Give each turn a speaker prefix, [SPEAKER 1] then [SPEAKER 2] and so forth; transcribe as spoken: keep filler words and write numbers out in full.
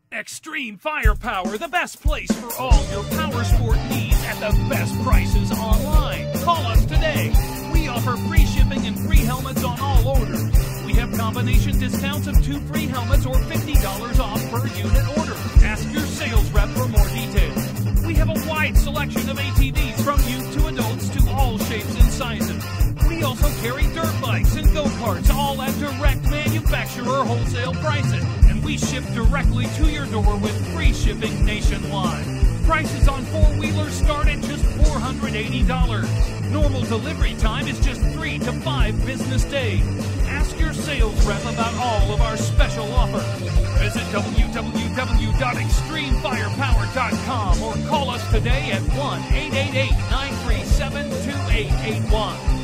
[SPEAKER 1] Xtreme Fire Power, the best place for all your power sport needs at the best prices online. Call us today. We offer free shipping and free helmets on all orders. We have combination discounts of two free helmets or fifty dollars off per unit order. Ask your sales rep for more details. We have a wide selection of A T Vs from youth to adults to all shapes and sizes. We also carry dirt bikes and go-karts, all at Direct Manufacturer Wholesale Pricing. And we ship directly to your door with free shipping nationwide. Prices on four-wheelers start at just four hundred eighty dollars. Normal delivery time is just three to five business days. Ask your sales rep about all of our special offers. Visit w w w dot extreme fire power dot com or call us today at one eight eight eight, nine three seven, two eight eight one.